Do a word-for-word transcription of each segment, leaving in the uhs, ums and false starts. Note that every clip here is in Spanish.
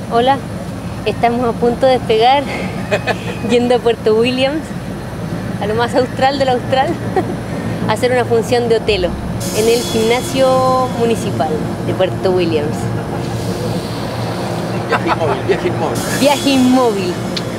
Hola, estamos a punto de despegar yendo a Puerto Williams, a lo más austral del austral, a hacer una función de Otelo en el gimnasio municipal de Puerto Williams. Viaje inmóvil, viaje inmóvil. Viaje inmóvil.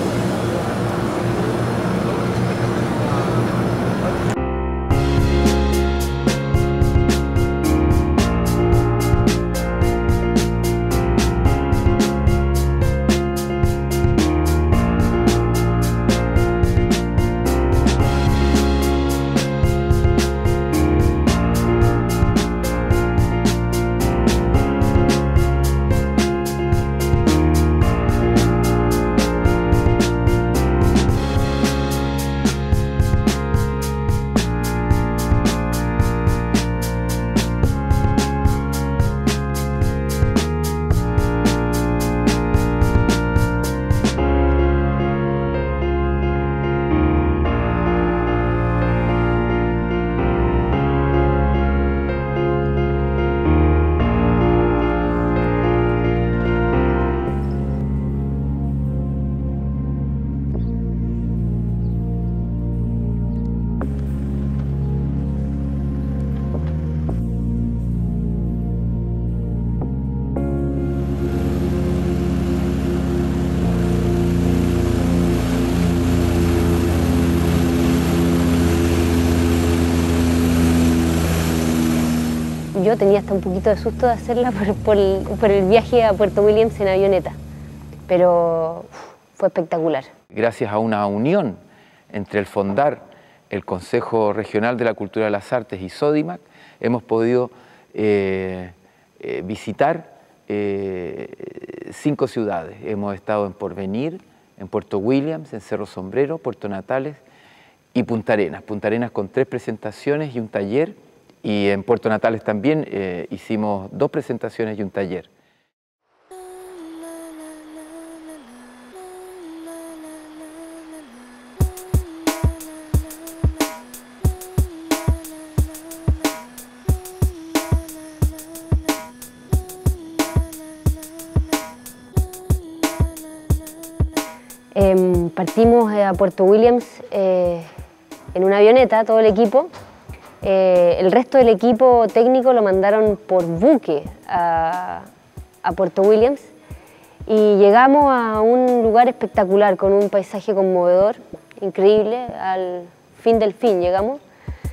Yo tenía hasta un poquito de susto de hacerla por, por, el, por el viaje a Puerto Williams en avioneta, pero uf, fue espectacular. Gracias a una unión entre el Fondar, el Consejo Regional de la Cultura de las Artes y Sodimac, hemos podido eh, eh, visitar eh, cinco ciudades. Hemos estado en Porvenir, en Puerto Williams, en Cerro Sombrero, Puerto Natales y Punta Arenas. Punta Arenas con tres presentaciones y un taller. Y en Puerto Natales también eh, hicimos dos presentaciones y un taller. Eh, partimos a Puerto Williams eh, en una avioneta, todo el equipo. Eh, el resto del equipo técnico lo mandaron por buque a, a Puerto Williams y llegamos a un lugar espectacular con un paisaje conmovedor, increíble, al fin del fin llegamos.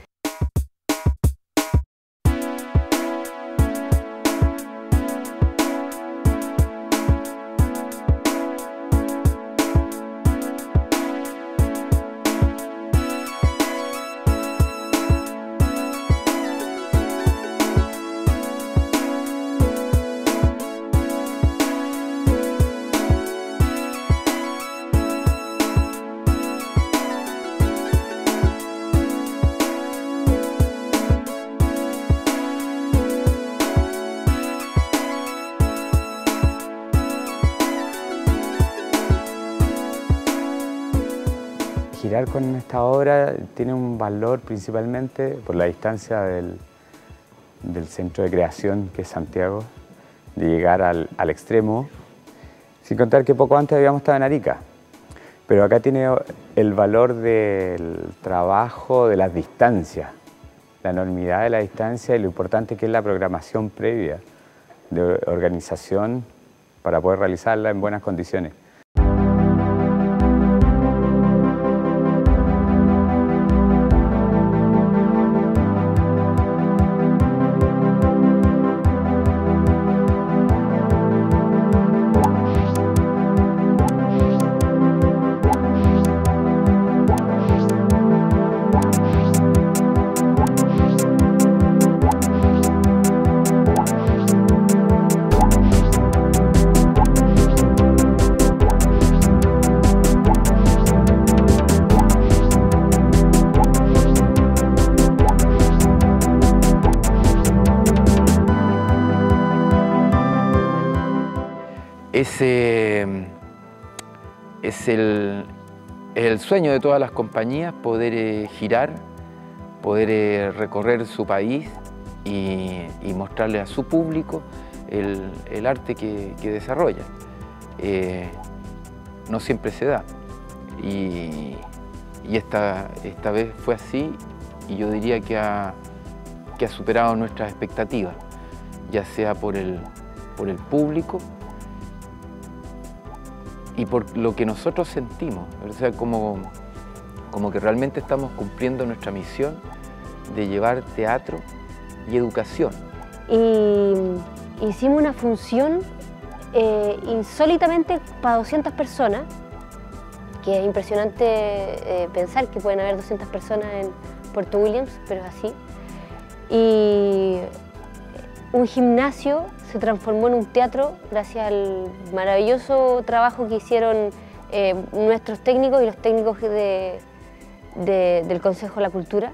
Girar con esta obra tiene un valor principalmente por la distancia del, del centro de creación que es Santiago, de llegar al, al extremo, sin contar que poco antes habíamos estado en Arica. Pero acá tiene el valor del trabajo, de las distancias, la enormidad de la distancia y lo importante que es la programación previa de organización para poder realizarla en buenas condiciones. Ese es el, el sueño de todas las compañías, poder eh, girar, poder eh, recorrer su país y, y mostrarle a su público el, el arte que, que desarrolla. eh, no siempre se da. Y, y esta, esta vez fue así, y yo diría que ha, que ha superado nuestras expectativas, ya sea por el, por el público y por lo que nosotros sentimos, o sea, como, como que realmente estamos cumpliendo nuestra misión de llevar teatro y educación. Y hicimos una función eh, insólitamente para doscientas personas, que es impresionante eh, pensar que pueden haber doscientas personas en Puerto Williams, pero es así. Y un gimnasio se transformó en un teatro gracias al maravilloso trabajo que hicieron eh, nuestros técnicos y los técnicos de, de, del Consejo de la Cultura.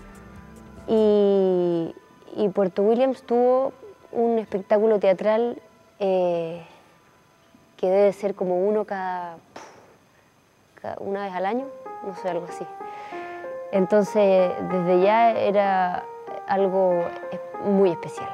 Y, y Puerto Williams tuvo un espectáculo teatral eh, que debe ser como uno cada, cada una vez al año, no sé, algo así. Entonces, desde ya era algo muy especial.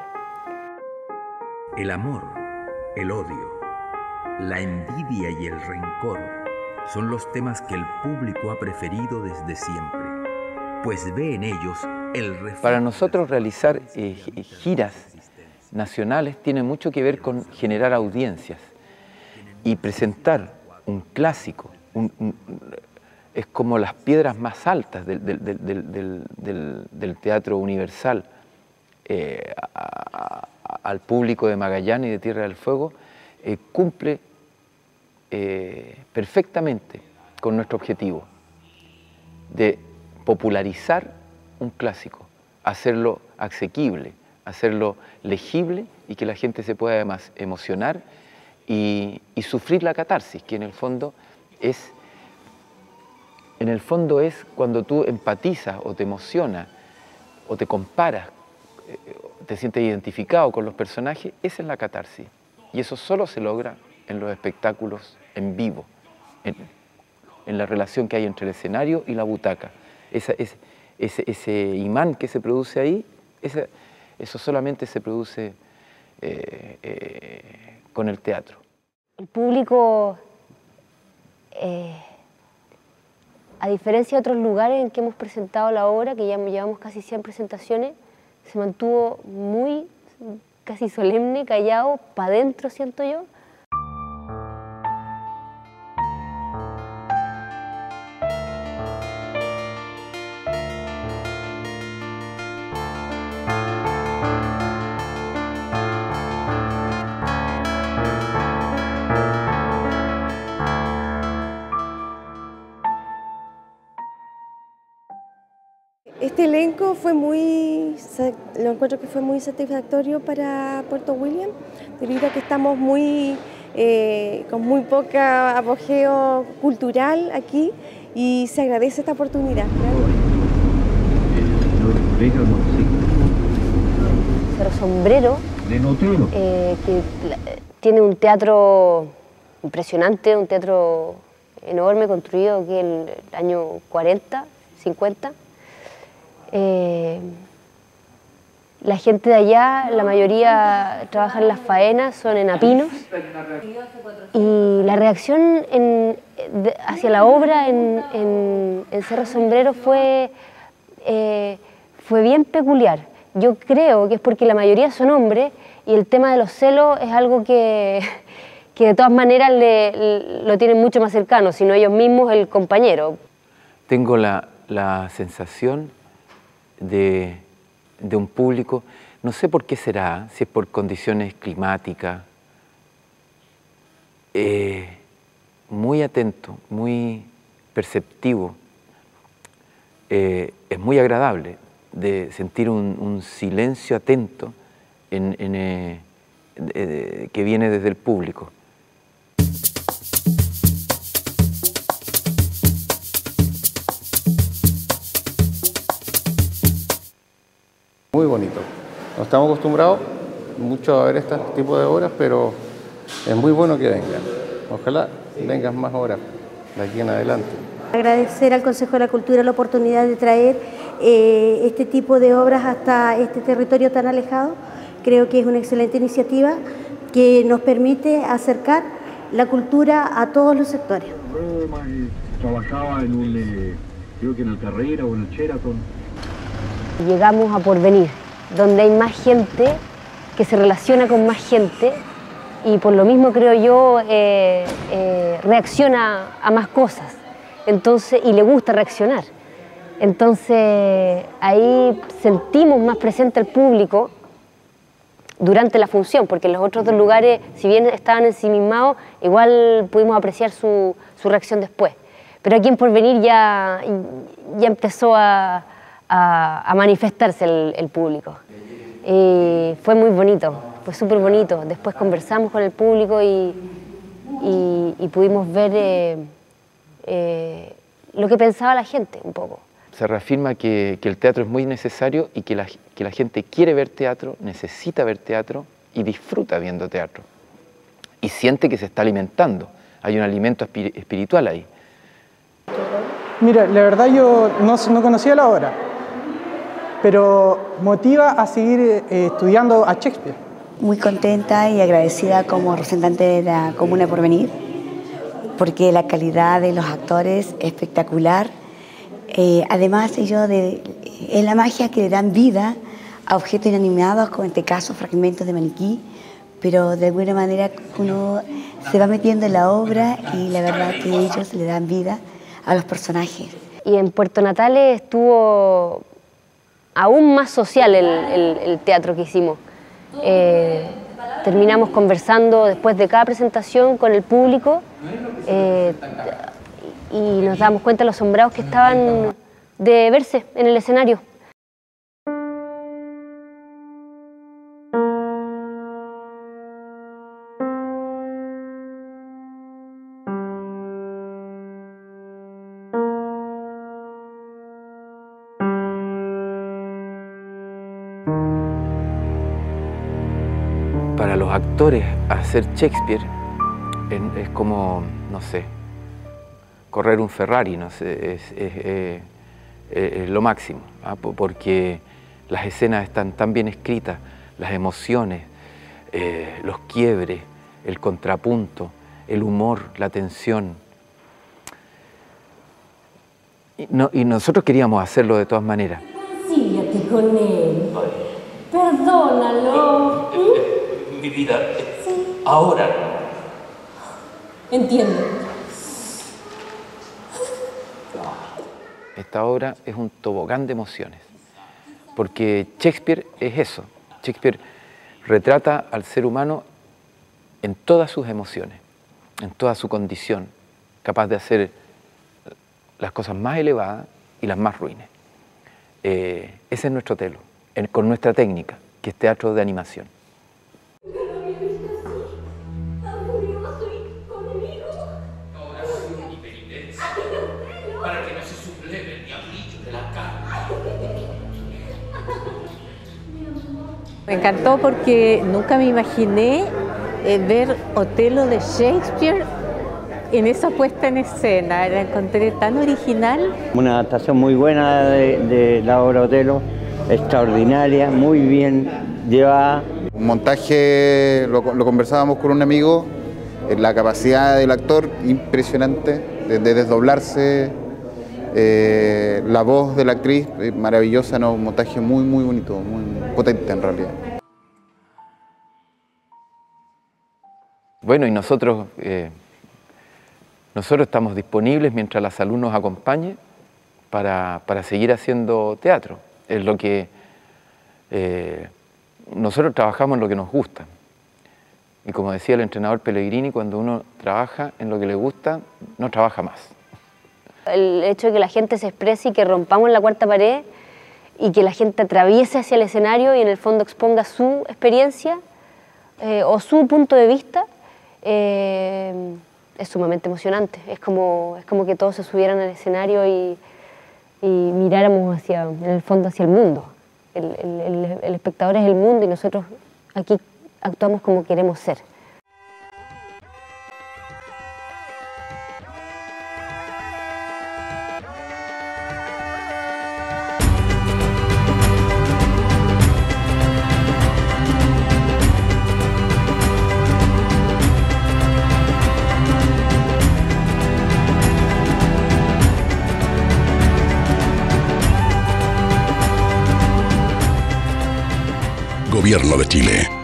El amor, el odio, la envidia y el rencor son los temas que el público ha preferido desde siempre, pues ve en ellos el reflejo. Para nosotros realizar eh, giras nacionales tiene mucho que ver con generar audiencias y presentar un clásico, un, un, es como las piedras más altas del, del, del, del, del, del teatro universal eh, a, a, al público de Magallanes y de Tierra del Fuego, eh, cumple eh, perfectamente con nuestro objetivo de popularizar un clásico, hacerlo asequible, hacerlo legible y que la gente se pueda además emocionar y, y sufrir la catarsis, que en el fondo es En el fondo es cuando tú empatizas o te emocionas o te comparas, te sientes identificado con los personajes, esa es la catarsis. Y eso solo se logra en los espectáculos en vivo, en, en la relación que hay entre el escenario y la butaca. Esa, ese, ese, ese imán que se produce ahí, ese, eso solamente se produce eh, eh, con el teatro. El público... Eh... A diferencia de otros lugares en que hemos presentado la obra, que ya llevamos casi cien presentaciones, se mantuvo muy, casi solemne, callado, para adentro, siento yo. Este elenco fue muy, lo encuentro que fue muy satisfactorio para Puerto Williams, debido a que estamos muy, eh, con muy poca apogeo cultural aquí y se agradece esta oportunidad. Cerro Sombrero, eh, que tiene un teatro impresionante, un teatro enorme construido aquí en el año cuarenta, cincuenta. Eh, la gente de allá, la mayoría trabaja en las faenas, son enapinos, y la reacción en, de, hacia la obra en, en, en Cerro Sombrero fue, eh, fue bien peculiar. Yo creo que es porque la mayoría son hombres y el tema de los celos es algo que, que de todas maneras le, le, lo tienen mucho más cercano, sino ellos mismos el compañero. Tengo la, la sensación De, de un público, no sé por qué será, si es por condiciones climáticas, eh, muy atento, muy perceptivo, eh, es muy agradable de sentir un, un silencio atento en, en, eh, de, de, que viene desde el público. Muy bonito. No estamos acostumbrados mucho a ver este tipo de obras, pero es muy bueno que vengan. Ojalá vengan más obras de aquí en adelante. Agradecer al Consejo de la Cultura la oportunidad de traer eh, este tipo de obras hasta este territorio tan alejado. Creo que es una excelente iniciativa que nos permite acercar la cultura a todos los sectores. Trabajaba en un, eh, creo que en el Carrera o en el Sheraton. Llegamos a Porvenir, donde hay más gente, que se relaciona con más gente y por lo mismo creo yo eh, eh, reacciona a más cosas, entonces, y le gusta reaccionar. Entonces ahí sentimos más presente al público durante la función, porque en los otros dos lugares, si bien estaban ensimismados, igual pudimos apreciar su, su reacción después. Pero aquí en Porvenir ya, ya empezó a, a, a manifestarse el, el público. Y fue muy bonito, fue súper bonito. Después conversamos con el público y, y, y pudimos ver eh, eh, lo que pensaba la gente un poco. Se reafirma que, que el teatro es muy necesario y que la, que la gente quiere ver teatro, necesita ver teatro y disfruta viendo teatro. Y siente que se está alimentando, hay un alimento espiritual ahí. Mira, la verdad yo no, no conocía la obra, pero motiva a seguir eh, estudiando a Shakespeare. Muy contenta y agradecida como representante de la Comuna de Porvenir, porque la calidad de los actores es espectacular. Eh, además, ellos de, es la magia que le dan vida a objetos inanimados, como en este caso fragmentos de maniquí, pero de alguna manera uno se va metiendo en la obra y la verdad que ellos le dan vida a los personajes. Y en Puerto Natales estuvo aún más social el, el, el teatro que hicimos. Eh, terminamos conversando después de cada presentación con el público eh, y nos damos cuenta de los asombrados que estaban de verse en el escenario. Para los actores, hacer Shakespeare es como, no sé, correr un Ferrari, no sé, es, es, es, es lo máximo, ¿ah? Porque las escenas están tan bien escritas, las emociones, eh, los quiebres, el contrapunto, el humor, la tensión. Y, no, y nosotros queríamos hacerlo de todas maneras. Síguete con él. Perdónalo. ¿Mm? Mi vida, Sí. ahora. Entiendo. Esta obra es un tobogán de emociones, porque Shakespeare es eso. Shakespeare retrata al ser humano en todas sus emociones, en toda su condición, capaz de hacer las cosas más elevadas y las más ruines. Eh, ese es nuestro telo, en, con nuestra técnica, que es teatro de animación. Para que no se subleve el diablillo de la carne. Me encantó porque nunca me imaginé eh, ver Otelo de Shakespeare en esa puesta en escena. La encontré tan original. Una adaptación muy buena de, de la obra Otelo, extraordinaria, muy bien llevada. Un montaje, lo, lo conversábamos con un amigo, la capacidad del actor impresionante de, de desdoblarse, eh, la voz de la actriz eh, maravillosa, ¿no? Un montaje muy muy bonito, muy potente en realidad. Bueno, y nosotros, eh, nosotros estamos disponibles mientras la salud nos acompañe para, para seguir haciendo teatro. Es lo que eh, nosotros trabajamos en lo que nos gusta. Y como decía el entrenador Pellegrini, cuando uno trabaja en lo que le gusta, no trabaja más. El hecho de que la gente se exprese y que rompamos la cuarta pared y que la gente atraviese hacia el escenario y en el fondo exponga su experiencia eh, o su punto de vista, eh, es sumamente emocionante. Es como, es como que todos se subieran al escenario y, y miráramos hacia, en el fondo hacia el mundo. El, el, el, el espectador es el mundo y nosotros aquí actuamos como queremos ser. Gobierno de Chile.